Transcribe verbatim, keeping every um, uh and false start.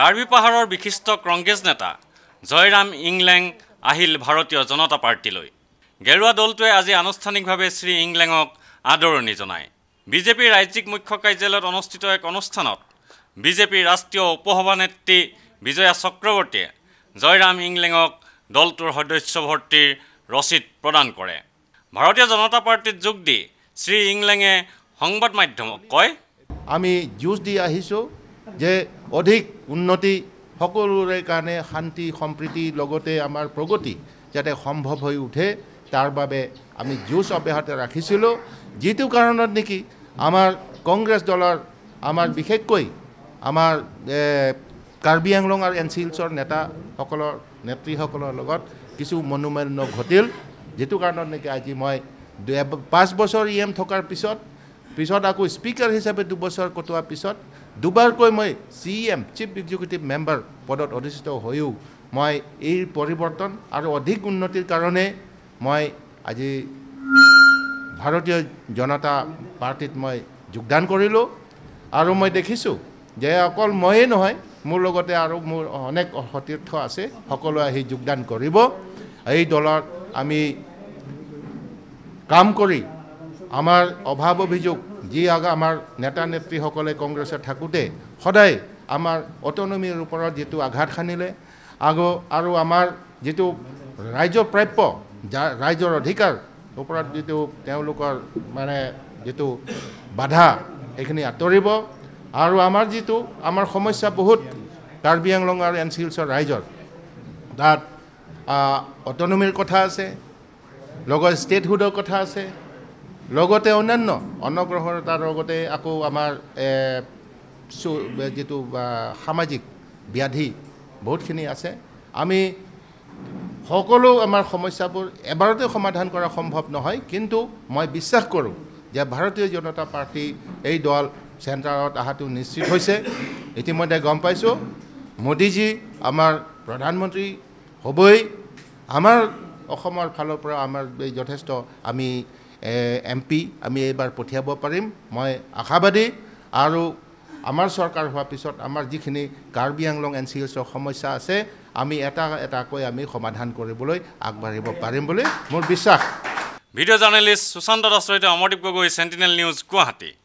কাৰ্বি পাহাৰৰ বিশিষ্ট কংগ্ৰেছ নেতা জয়ৰাম ইংলেং আহিল ভাৰতীয় জনতা পাৰ্টিলৈ। গেৰুৱা দলটোৱে আজি আনুষ্ঠানিকভাৱে শ্ৰী ইংলেঙক আদৰণি জনায়। বিজেপিৰ ৰাজ্যিক মুখ্য কাৰ্যালয়ত অনুষ্ঠিত এক অনুষ্ঠানত বিজেপিৰ ৰাষ্ট্ৰীয় উপসভানেত্ৰী বিজয়া চক্ৰৱৰ্তীয়ে জয়ৰাম ইংলেঙক দলটোৰ সদস্য ভৰ্তিৰ ৰচিদ প্ৰদান কৰে। ভাৰতীয় জনতা পাৰ্টিত যোগ দি শ্ৰী ইংলেঙে সংবাদ মাধ্যমক কয়, আমি যুঁজ দি আহিছোঁ যে অধিক উন্নতি সকলোৰে কাৰণে শান্তি সম্প্ৰীতিৰ লগতে আমাৰ প্ৰগতি যাতে সম্ভৱ হৈ উঠে তাৰ বাবে আমি যুঁজ অব্যাহত ৰাখিছিলোঁ। যিটো কাৰণত নেকি আমাৰ কংগ্ৰেছ দলৰ আমাৰ বিশেষকৈ আমাৰ কাৰ্বি আংলং আৰু এন চি এলছৰ নেতাসকলৰ নেত্ৰীসকলৰ লগত কিছু মনোমালিন্য ঘটিল। যিটো কাৰণত নেকি আজি মই পাঁচ বছৰ ই এম থকাৰ পিছত পিছত আকৌ স্পীকাৰ হিচাপে দুবছৰ কটোৱাৰ পিছত দুবাৰকৈ মই C M chief executive member পদত অধিষ্ঠিত হৈও মই এই পৰিৱৰ্তন আৰু অধিক উন্নতিৰ কাৰণে মই আজি ভাৰতীয় জনতা পাৰ্টিত মই যোগদান কৰিলোঁ। আৰু মই দেখিছোঁ যে অকল ময়েই নহয়, মোৰ লগতে আৰু মোৰ অনেক সতীৰ্থ আছে, সকলোৱে আহি যোগদান কৰিব। এই দলত আমি কাম কৰি আমাৰ অভাৱ অভিযোগ যি আগা আমাৰ নেতা নেত্ৰীসকলে কংগ্ৰেছত থাকোঁতে সদায় আমাৰ অটনমিৰ ওপৰত যিটো আঘাত সানিলে আগো আৰু আমাৰ যিটো ৰাইজৰ প্ৰাপ্য ৰাইজৰ অধিকাৰ ওপৰত যিটো তেওঁলোকৰ মানে যিটো বাধা এইখিনি আঁতৰিব। আৰু আমাৰ যিটো আমাৰ সমস্যা বহুত কাৰ্বি আংলং আৰু এন চি এলছৰ ৰাইজৰ তাত অটনমিৰ কথা আছে, লগত ষ্টেটহুডৰ কথা আছে, লগতে অন্যান্য অনগ্ৰসৰতাৰ লগতে আকৌ আমাৰ যিটো সামাজিক ব্যাধি বহুতখিনি আছে। আমি সকলো আমাৰ সমস্যাবোৰ এবাৰতে সমাধান কৰা সম্ভৱ নহয়, কিন্তু মই বিশ্বাস কৰোঁ যে ভাৰতীয় জনতা পাৰ্টি এই দল চেণ্টাৰত অহাটো নিশ্চিত হৈছে। ইতিমধ্যে গম পাইছোঁ মোদীজী আমাৰ প্ৰধানমন্ত্ৰী হ'বই। আমাৰ অসমৰ ফালৰ পৰা আমাৰ যথেষ্ট আমি এম পি আমি এইবাৰ পঠিয়াব পাৰিম, মই আশাবাদী। আৰু আমাৰ চৰকাৰ হোৱাৰ পিছত আমাৰ যিখিনি কাৰ্বি আংলং এন চি এলছৰ সমস্যা আছে আমি এটা এটাকৈ আমি সমাধান কৰিবলৈ আগবাঢ়িব পাৰিম বুলি মোৰ বিশ্বাস। ভিডিঅ' জাৰ্নেলিষ্ট সুশান্ত দাসৰ সৈতে অমৰদীপ গগৈ, চেণ্টিনেল নিউজ, গুৱাহাটী।